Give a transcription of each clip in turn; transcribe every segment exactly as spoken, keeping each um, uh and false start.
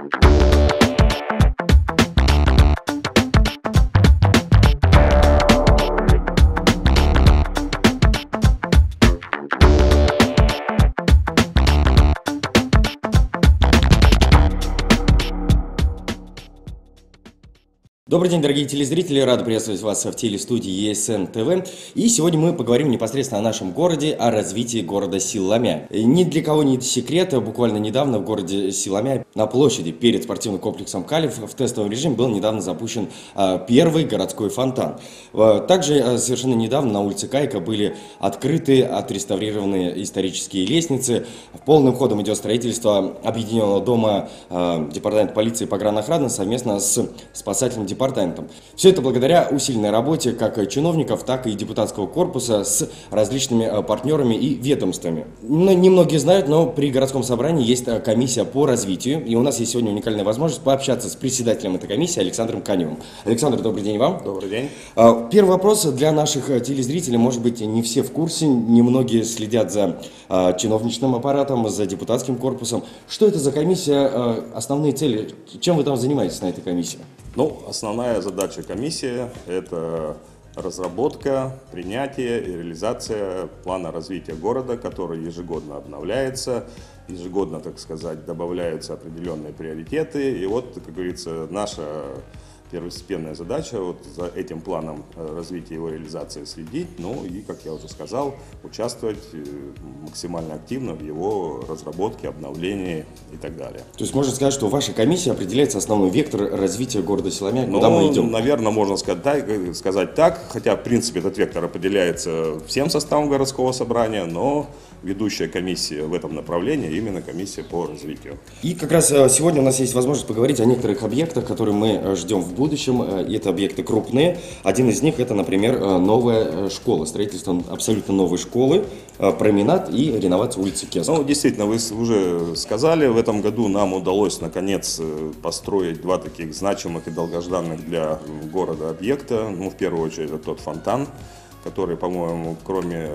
Добрый день, дорогие телезрители, рад приветствовать вас в телестудии Е С Н Т В. И сегодня мы поговорим непосредственно о нашем городе, о развитии города Силамя. Ни для кого не секрет, буквально недавно в городе Силамя на площади перед спортивным комплексом Калиф в тестовом режиме был недавно запущен а, первый городской фонтан. А, также а, совершенно недавно на улице Кайка были открыты, отреставрированные исторические лестницы. Полным ходом идет строительство объединенного дома а, Департамента полиции и погранохраны совместно с спасательным департаментом. Департаментом. Все это благодаря усиленной работе как чиновников, так и депутатского корпуса с различными партнерами и ведомствами. Но немногие знают, но при городском собрании есть комиссия по развитию, и у нас есть сегодня уникальная возможность пообщаться с председателем этой комиссии Александром Каневым. Александр, добрый день вам. Добрый день. Первый вопрос для наших телезрителей. Может быть, не все в курсе, немногие следят за чиновничным аппаратом, за депутатским корпусом. Что это за комиссия, основные цели, чем вы там занимаетесь на этой комиссии? Ну, основная задача комиссии – это разработка, принятие и реализация плана развития города, который ежегодно обновляется, ежегодно, так сказать, добавляются определенные приоритеты. И вот, как говорится, наша первостепенная задача вот за этим планом развития его реализации следить, ну и, как я уже сказал, участвовать максимально активно в его разработке, обновлении и так далее. То есть можно сказать, что ваша комиссия определяется основной вектор развития города Силамя, ну, куда мы идем? Наверное, можно сказать так, сказать так, хотя в принципе этот вектор определяется всем составом городского собрания, но ведущая комиссия в этом направлении именно комиссия по развитию. И как раз сегодня у нас есть возможность поговорить о некоторых объектах, которые мы ждем в будущем. И это объекты крупные. Один из них это, например, новая школа, строительство абсолютно новой школы, променад и реновация улицы Кеска. Ну, действительно, вы уже сказали, в этом году нам удалось наконец построить два таких значимых и долгожданных для города объекта. Ну, в первую очередь, это тот фонтан, который, по-моему, кроме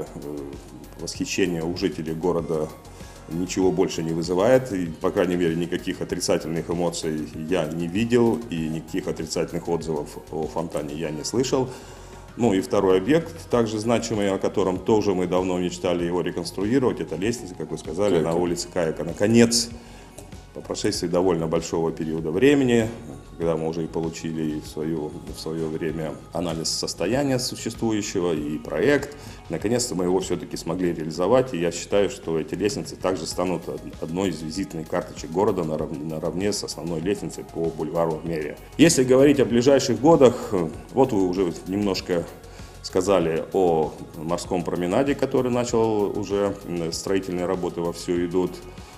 восхищения у жителей города ничего больше не вызывает, и, по крайней мере, никаких отрицательных эмоций я не видел, и никаких отрицательных отзывов о фонтане я не слышал. Ну и второй объект, также значимый, о котором тоже мы давно мечтали его реконструировать, это лестница, как вы сказали, Кайка. На улице Кайка. Наконец, по прошествии довольно большого периода времени, когда мы уже и получили в свое, в свое время анализ состояния существующего и проект, наконец-то мы его все-таки смогли реализовать, и я считаю, что эти лестницы также станут одной из визитных карточек города наравне с основной лестницей по бульвару Мэрия. Если говорить о ближайших годах, вот вы уже немножко сказали о морском променаде, который начал уже, строительные работы вовсю идут.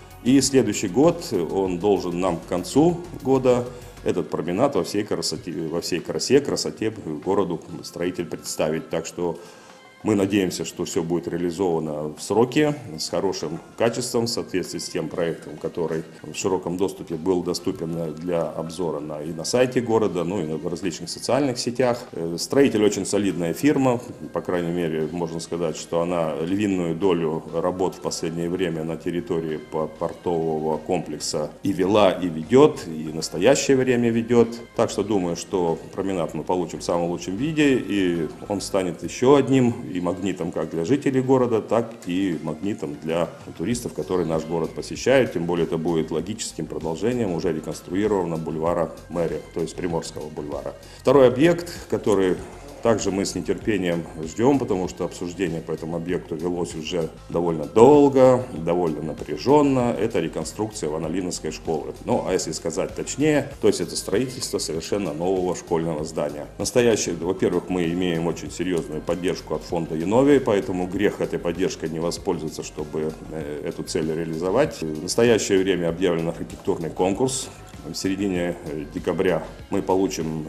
И следующий год, он должен нам к концу года этот променад во всей красоте, во всей красе, красоте городу строитель представить. Так что мы надеемся, что все будет реализовано в сроки, с хорошим качеством, в соответствии с тем проектом, который в широком доступе был доступен для обзора на, и на сайте города, ну и в различных социальных сетях. Строитель очень солидная фирма, по крайней мере, можно сказать, что она львиную долю работ в последнее время на территории портового комплекса и вела, и ведет, и в настоящее время ведет. Так что думаю, что променад мы получим в самом лучшем виде, и он станет еще одним и магнитом как для жителей города, так и магнитом для туристов, которые наш город посещают. Тем более это будет логическим продолжением уже реконструированного бульвара Мэрия, то есть Приморского бульвара. Второй объект, который также мы с нетерпением ждем, потому что обсуждение по этому объекту велось уже довольно долго, довольно напряженно. Это реконструкция Ванолиновской школы. Ну, а если сказать точнее, то есть это строительство совершенно нового школьного здания. Настоящее, во-первых, мы имеем очень серьезную поддержку от фонда Яновии, поэтому грех этой поддержкой не воспользоваться, чтобы эту цель реализовать. В настоящее время объявлен архитектурный конкурс. В середине декабря мы получим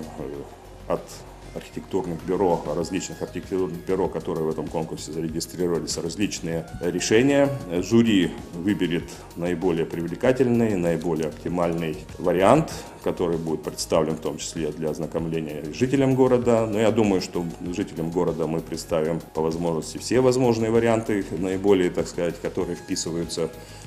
от архитектурных бюро, различных архитектурных бюро, которые в этом конкурсе зарегистрировались, различные решения. Жюри выберет наиболее привлекательный, наиболее оптимальный вариант, который будет представлен в том числе для ознакомления жителям города. Но я думаю, что жителям города мы представим по возможности все возможные варианты, наиболее, так сказать, которые вписываются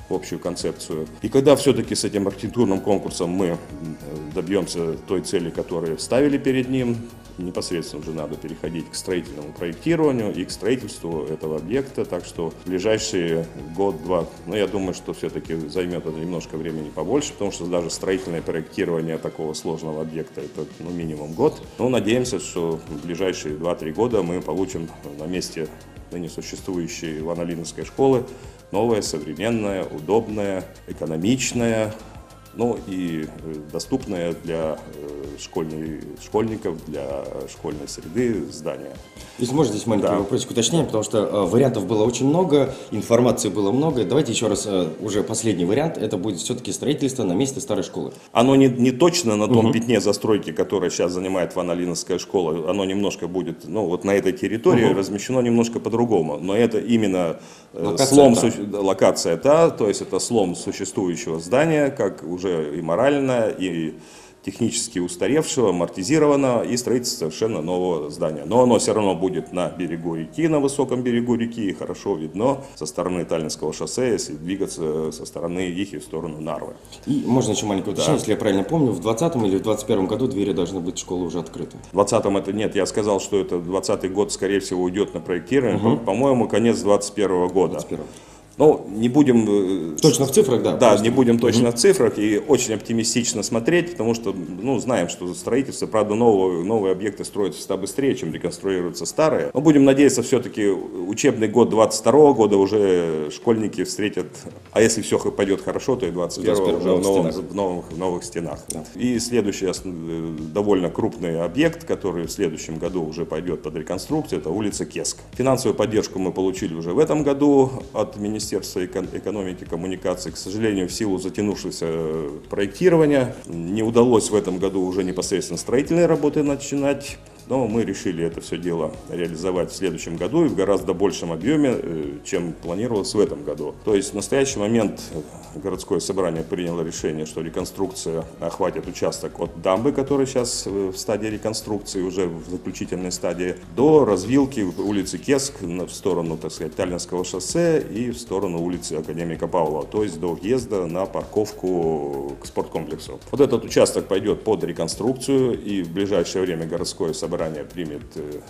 в общую концепцию. И когда все-таки с этим архитектурным конкурсом мы добьемся той цели, которую ставили перед ним, непосредственно уже надо переходить к строительному проектированию и к строительству этого объекта. Так что в ближайшие год-два, ну, я думаю, что все-таки займет это немножко времени побольше, потому что даже строительное проектирование такого сложного объекта это ну, минимум год. Но надеемся, что в ближайшие два-три года мы получим на месте ныне существующей Ивано-Ленинской школы новое, современное, удобное, экономичное, ну и доступное для школьной, школьников, для школьной среды здания. Если можно здесь маленький да. вопросик уточнения, потому что э, вариантов было очень много, информации было много. Давайте еще раз, э, уже последний вариант, это будет все-таки строительство на месте старой школы. Оно не, не точно на том угу. пятне застройки, которое сейчас занимает Ивано-Ленинская школа, оно немножко будет, ну вот на этой территории угу. размещено немножко по-другому, но это именно э, локация, слом, та. Су, локация та, то есть это слом существующего здания, как уже и морально, и технически устаревшего, амортизированного и строительство совершенно нового здания. Но оно все равно будет на берегу реки, на высоком берегу реки, и хорошо видно со стороны Таллинского шоссе, если двигаться со стороны Ихи в сторону Нарвы. И можно еще маленькое уточнение, да. если я правильно помню, в двадцатом или в двадцать первом году двери должны быть школы уже открыты. В двадцатом это нет, я сказал, что это двадцатый год, скорее всего, уйдет на проектирование, угу. по-моему, конец двадцать первого года. двадцать первого. Ну, не будем... Точно в цифрах, да? Да, просто. не будем точно угу. в цифрах и очень оптимистично смотреть, потому что, ну, знаем, что строительство, правда, нового, новые объекты строятся всегда быстрее, чем реконструируются старые. Но будем надеяться, все-таки учебный год двадцать второго года уже школьники встретят, а если все пойдет хорошо, то и двадцать первого уже в, новом, в, новых, в новых стенах. Да. И следующий довольно крупный объект, который в следующем году уже пойдет под реконструкцию, это улица Кеск. Финансовую поддержку мы получили уже в этом году от Министерства Министерства экономики и коммуникаций. К сожалению, в силу затянувшегося проектирования не удалось в этом году уже непосредственно строительные работы начинать. Но мы решили это все дело реализовать в следующем году и в гораздо большем объеме, чем планировалось в этом году. То есть в настоящий момент городское собрание приняло решение, что реконструкция охватит участок от дамбы, который сейчас в стадии реконструкции, уже в заключительной стадии, до развилки улицы Кеск в сторону, так сказать, Таллинского шоссе и в сторону улицы Академика Павлова, то есть до въезда на парковку к спорткомплексу. Вот этот участок пойдет под реконструкцию, и в ближайшее время городское собрание Собрание примет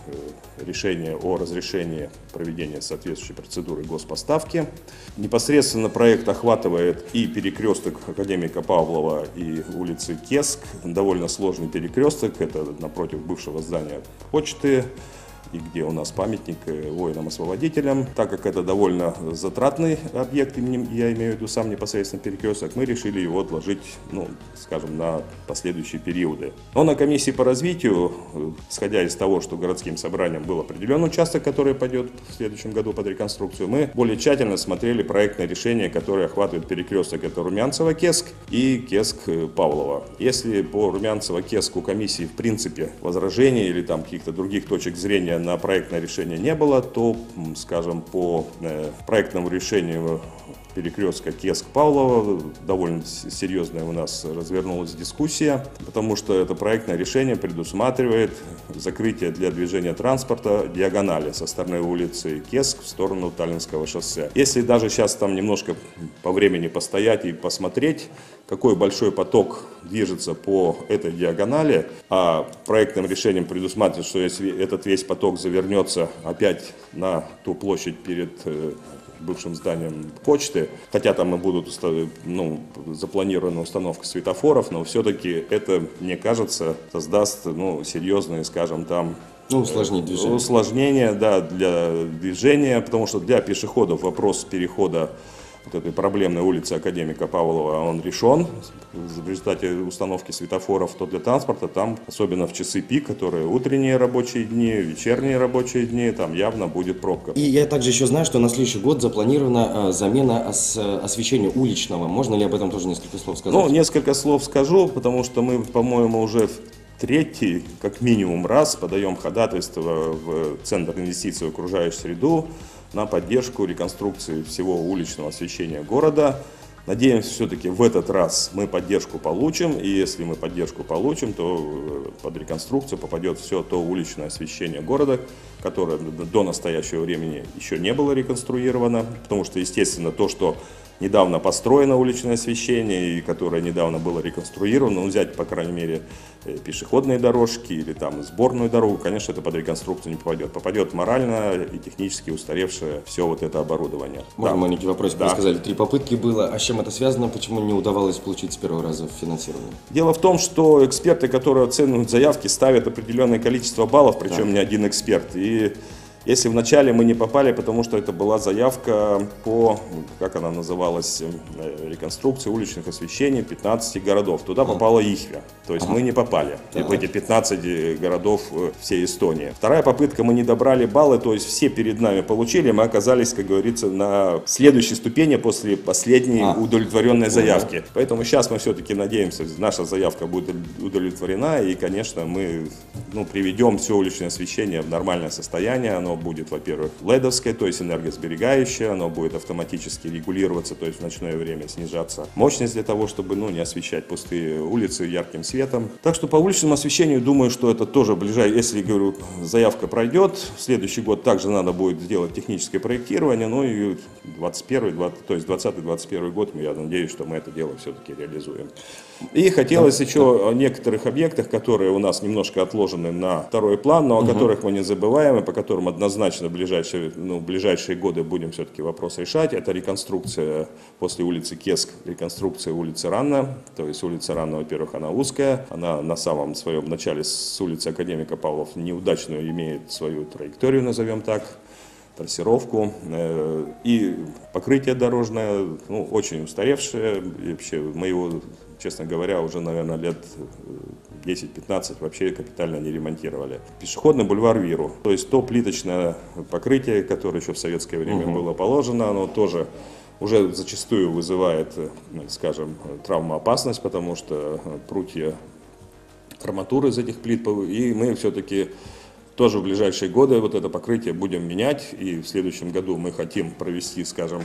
решение о разрешении проведения соответствующей процедуры госпоставки. Непосредственно проект охватывает и перекресток Академика Павлова, и улицы Кеск. Довольно сложный перекресток, это напротив бывшего здания почты, и где у нас памятник воинам-освободителям. Так как это довольно затратный объект, я имею в виду сам непосредственно перекресток, мы решили его отложить, ну, скажем, на последующие периоды. Но на комиссии по развитию, исходя из того, что городским собранием был определен участок, который пойдет в следующем году под реконструкцию, мы более тщательно смотрели проектное решение, которое охватывает перекресток, это Румянцево-Кеск и Кеск-Павлова. Если по Румянцево-Кеску комиссии в принципе возражений или там каких-то других точек зрения на проектное решение не было, то, скажем, по э, проектному решению перекрестка Кеск-Павлова довольно серьезная у нас развернулась дискуссия, потому что это проектное решение предусматривает закрытие для движения транспорта диагонали со стороны улицы Кеск в сторону Таллинского шоссе. Если даже сейчас там немножко по времени постоять и посмотреть, какой большой поток движется по этой диагонали, а проектным решением предусматривает, что если этот весь поток завернется опять на ту площадь перед бывшим зданием почты, хотя там и будут ну, запланирована установка светофоров, но все-таки это, мне кажется, создаст ну, серьезные, скажем, там ну, усложнение движения. Усложнение, да, для движения, потому что для пешеходов вопрос перехода вот этой проблемной улицы Академика Павлова, он решен в результате установки светофоров, то для транспорта там, особенно в часы пик, которые утренние рабочие дни, вечерние рабочие дни, там явно будет пробка. И я также еще знаю, что на следующий год запланирована э, замена ос, освещения уличного. Можно ли об этом тоже несколько слов сказать? Ну, несколько слов скажу, потому что мы, по-моему, уже третий, как минимум раз, подаем ходатайство в Центр инвестиций в окружающую среду на поддержку реконструкции всего уличного освещения города. Надеемся, все-таки в этот раз мы поддержку получим, и если мы поддержку получим, то под реконструкцию попадет все то уличное освещение города, которое до настоящего времени еще не было реконструировано, потому что, естественно, то, что недавно построено уличное освещение, и которое недавно было реконструировано, ну, взять, по крайней мере, пешеходные дорожки или там сборную дорогу, конечно, это под реконструкцию не попадет. Попадет морально и технически устаревшее все вот это оборудование. Можно да. маленький вопрос? Да. Вы сказали, три попытки было. А с чем это связано? Почему не удавалось получить с первого раза финансирование? Дело в том, что эксперты, которые оценивают заявки, ставят определенное количество баллов, причем да. не один эксперт. И если вначале мы не попали, потому что это была заявка по, как она называлась, реконструкции уличных освещений пятнадцати городов. Туда попала Ихве. То есть ага. мы не попали так. в эти пятнадцать городов всей Эстонии. Вторая попытка, мы не добрали баллы, то есть все перед нами получили, мы оказались, как говорится, на следующей ступени после последней а. удовлетворенной заявки. Ага. Поэтому сейчас мы все-таки надеемся, наша заявка будет удовлетворена, и, конечно, мы ну, приведем все уличное освещение в нормальное состояние. Оно будет, во-первых, ледовское, то есть энергосберегающее, оно будет автоматически регулироваться, то есть в ночное время снижаться мощность для того, чтобы ну, не освещать пустые улицы ярким светом. Так что по уличному освещению, думаю, что это тоже ближайшее, если, говорю, заявка пройдет, в следующий год также надо будет сделать техническое проектирование, ну и двадцать первый, двадцатый, то есть двадцатый двадцать первый год, я надеюсь, что мы это дело все-таки реализуем. И хотелось да, еще да. о некоторых объектах, которые у нас немножко отложены на второй план, но о угу. которых мы не забываем, и по которым однозначно в ближайшие, ну, в ближайшие годы будем все-таки вопрос решать. Это реконструкция после улицы Кеск, реконструкция улицы Ранна. То есть улица Ранна, во-первых, она узкая, она на самом своем начале с улицы Академика Павлов неудачную имеет свою траекторию, назовем так, трассировку, и покрытие дорожное, ну, очень устаревшее, и вообще мы его, честно говоря, уже, наверное, лет десять-пятнадцать вообще капитально не ремонтировали. Пешеходный бульвар Виру, то есть то плиточное покрытие, которое еще в советское время угу. было положено, оно тоже уже зачастую вызывает, скажем, травмоопасность, потому что прутья арматуры из этих плит, и мы все-таки тоже в ближайшие годы вот это покрытие будем менять, и в следующем году мы хотим провести, скажем,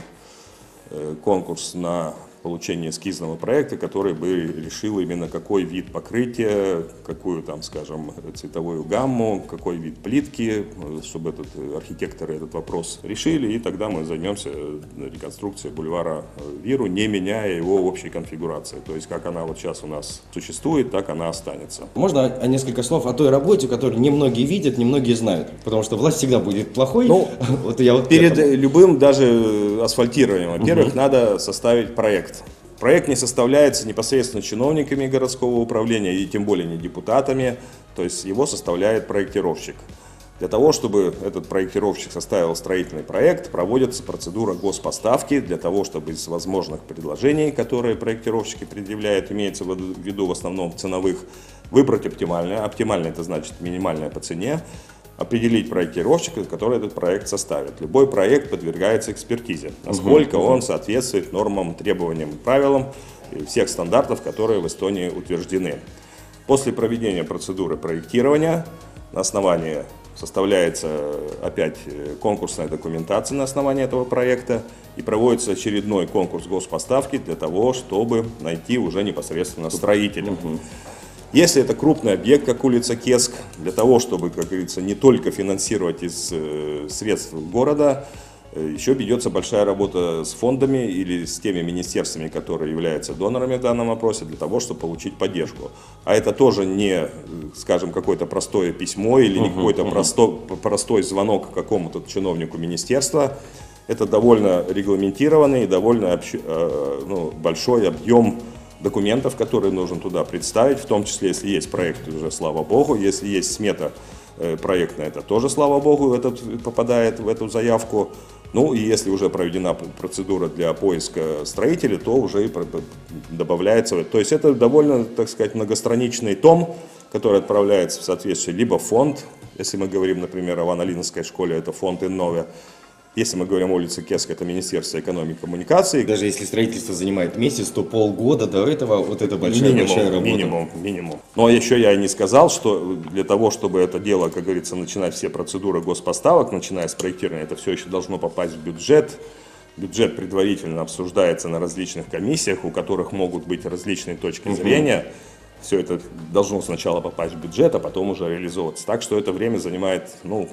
конкурс на получение эскизного проекта, который бы решил именно какой вид покрытия, какую там, скажем, цветовую гамму, какой вид плитки, чтобы этот, архитекторы этот вопрос решили, и тогда мы займемся реконструкцией бульвара Виру, не меняя его общей конфигурации. То есть как она вот сейчас у нас существует, так она останется. Можно о несколько слов о той работе, которую немногие видят, немногие знают, потому что власть всегда будет плохой. Ну, вот я вот перед любым даже асфальтированием, во-первых, угу. надо составить проект. Проект не составляется непосредственно чиновниками городского управления и тем более не депутатами, то есть его составляет проектировщик. Для того, чтобы этот проектировщик составил строительный проект, проводится процедура госпоставки, для того, чтобы из возможных предложений, которые проектировщики предъявляют, имеется в виду в основном ценовых, выбрать оптимальное. Оптимальное — это значит минимальное по цене. Определить проектировщика, который этот проект составит. Любой проект подвергается экспертизе, насколько uh-huh. он соответствует нормам, требованиям, правилам всех стандартов, которые в Эстонии утверждены. После проведения процедуры проектирования на основании составляется опять конкурсная документация на основании этого проекта и проводится очередной конкурс госпоставки для того, чтобы найти уже непосредственно строителя. Uh-huh. Если это крупный объект, как улица Кеск, для того, чтобы, как говорится, не только финансировать из э, средств города, э, еще ведется большая работа с фондами или с теми министерствами, которые являются донорами в данном вопросе, для того, чтобы получить поддержку. А это тоже не, скажем, какое-то простое письмо или не uh-huh, какой-то uh-huh. простой, простой звонок какому-то чиновнику министерства. Это довольно регламентированный и довольно общ... э, ну, большой объем документов, которые нужно туда представить, в том числе, если есть проект, уже слава богу, если есть смета э, проектная, это тоже, слава богу, этот попадает в эту заявку. Ну и если уже проведена процедура для поиска строителей, то уже и добавляется. То есть это довольно, так сказать, многостраничный том, который отправляется в соответствии либо в фонд, если мы говорим, например, о Ванолинской школе, это фонд Иннове. Если мы говорим о улице Кеск, это Министерство экономики и коммуникаций. Даже если строительство занимает месяц, то полгода до этого вот это большая, минимум, большая работа. Минимум, минимум. Но еще я и не сказал, что для того, чтобы это дело, как говорится, начинать все процедуры госпоставок, начиная с проектирования, это все еще должно попасть в бюджет. Бюджет предварительно обсуждается на различных комиссиях, у которых могут быть различные точки зрения. Угу. Все это должно сначала попасть в бюджет, а потом уже реализовываться. Так что это время занимает, ну,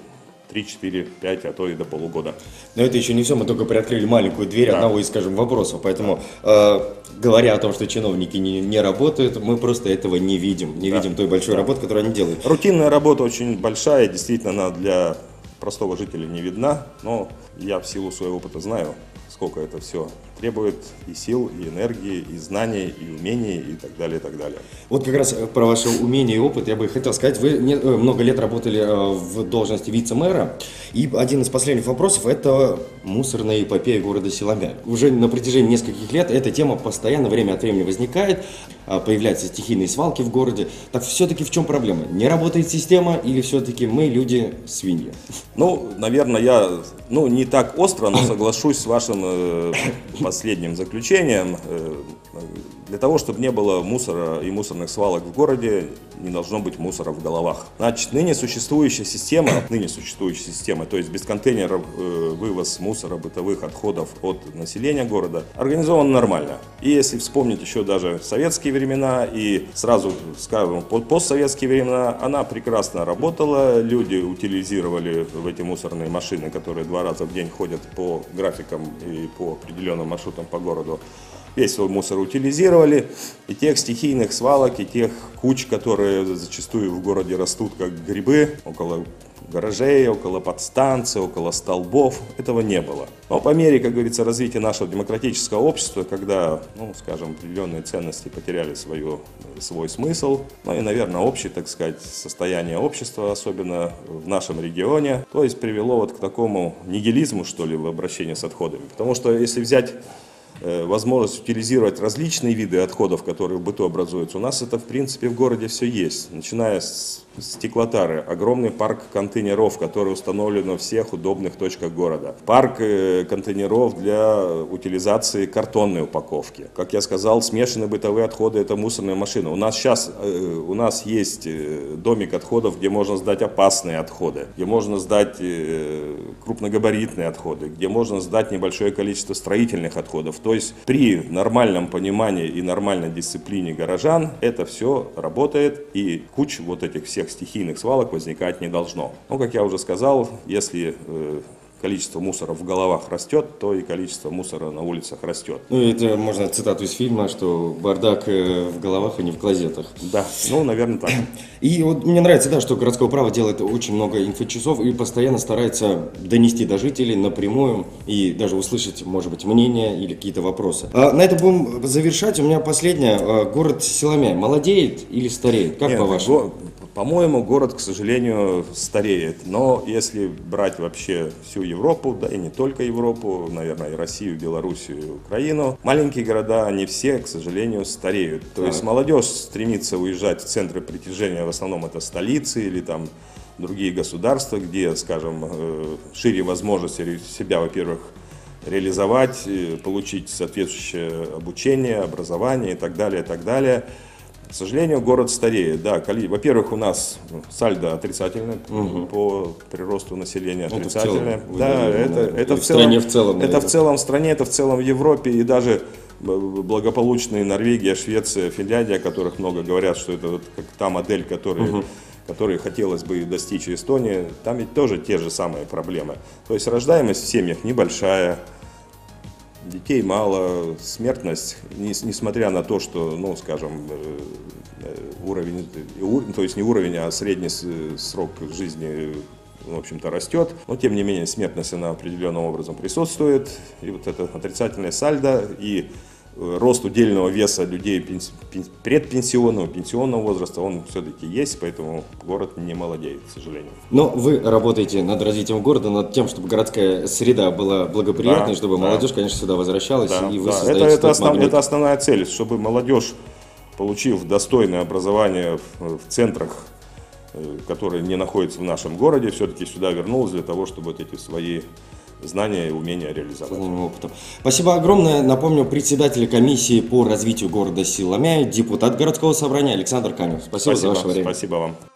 три, четыре, пять, а то и до полугода. Но это еще не все, мы только приоткрыли маленькую дверь Да. одного из, скажем, вопросов. Поэтому, э, говоря о том, что чиновники не, не работают, мы просто этого не видим. Не Да. видим той большой Да. работы, которую они делают. Рутинная работа очень большая, действительно, она для простого жителя не видна, но я в силу своего опыта знаю, сколько это все требует и сил, и энергии, и знаний, и умений, и так далее, и так далее. Вот как раз про ваше умение и опыт я бы хотел сказать. Вы не- э, много лет работали э, в должности вице-мэра, и один из последних вопросов – это мусорная эпопея города Силомя. Уже на протяжении нескольких лет эта тема постоянно, время от времени возникает, а, появляются стихийные свалки в городе. Так все-таки в чем проблема? Не работает система или все-таки мы, люди, свиньи? Ну, наверное, я ну, не так остро, но соглашусь с вашим э, последним заключением. Э, для того, чтобы не было мусора и мусорных свалок в городе, не должно быть мусора в головах. Значит, ныне существующая система, ныне существующая система, то есть без контейнеров э, вывоз мусора, бытовых отходов от населения города, организован нормально. И если вспомнить еще даже советские времена и сразу, скажем, под постсоветские времена, она прекрасно работала, люди утилизировали в эти мусорные машины, которые два раза в день ходят по графикам и по определенным маршрутам по городу. Весь свой мусор утилизировали, и тех стихийных свалок, и тех куч, которые зачастую в городе растут как грибы, около гаражей, около подстанций, около столбов, этого не было. Но по мере, как говорится, развития нашего демократического общества, когда, ну, скажем, определенные ценности потеряли свою, свой смысл, ну и, наверное, общее, так сказать, состояние общества, особенно в нашем регионе, то есть привело вот к такому нигилизму, что ли, в обращении с отходами. Потому что если взять возможность утилизировать различные виды отходов, которые в быту образуются. У нас это, в принципе, в городе все есть. Начиная с стеклотары, огромный парк контейнеров, который установлен во всех удобных точках города. Парк контейнеров для утилизации картонной упаковки. Как я сказал, смешанные бытовые отходы – это мусорные машины. У нас сейчас у нас есть домик отходов, где можно сдать опасные отходы, где можно сдать крупногабаритные отходы, где можно сдать небольшое количество строительных отходов. То есть при нормальном понимании и нормальной дисциплине горожан это все работает, и куч вот этих всех стихийных свалок возникать не должно. Но, как я уже сказал, если э, количество мусора в головах растет, то и количество мусора на улицах растет. Ну, это можно цитату из фильма, что бардак в головах, а не в клозетах. Да, ну, наверное, так. И вот мне нравится, да, что городское право делает очень много инфочасов и постоянно старается донести до жителей напрямую и даже услышать, может быть, мнение или какие-то вопросы. А на это будем завершать. У меня последнее. Город Силомя молодеет или стареет? Как по-вашему? Го- По-моему, город, к сожалению, стареет. Но если брать вообще всю Европу, да и не только Европу, наверное, и Россию, Белоруссию, и Украину, маленькие города, они все, к сожалению, стареют. То Так. есть молодежь стремится уезжать в центры притяжения, в основном это столицы или там другие государства, где, скажем, э, шире возможности себя, во-первых, реализовать, э, получить соответствующее обучение, образование и так далее, и так далее. К сожалению, город стареет. Да, коли- во-первых, у нас сальдо отрицательное Мгм. по приросту населения, Это в отрицательное. целом, Да, вы, это, наверное, это и в в целом, стране в целом, это наверное. в целом в стране, это в целом в Европе, и даже б- благополучные Норвегия, Швеция, Финляндия, о которых много говорят, что это вот как та модель, которая Мгм. которые хотелось бы достичь в Эстонии, там ведь тоже те же самые проблемы. То есть рождаемость в семьях небольшая, детей мало, смертность, не- несмотря на то, что, ну, скажем, э, э, уровень, э, ур- то есть не уровень, а средний с- срок жизни, в общем-то, растет, но тем не менее смертность она определенным образом присутствует, и вот это отрицательное сальдо, и э, рост удельного веса людей пенс- пен- предпенсионного, пенсионного возраста, он все-таки есть, поэтому город не молодеет, к сожалению. Но вы работаете над развитием города, над тем, чтобы городская среда была благоприятной, Да, чтобы да. молодежь, конечно, сюда возвращалась, Да, и вы да. создаете Это, это, тот основ- магнит. это основная цель, чтобы молодежь, получив достойное образование в, в центрах, э, которые не находятся в нашем городе, все-таки сюда вернулась для того, чтобы вот эти свои знания и умения реализовать. Сознанием и опытом. Спасибо огромное. Напомню, председатель комиссии по развитию города Силомя, депутат городского собрания Александр Каменев. Спасибо, за ваше время. Спасибо вам.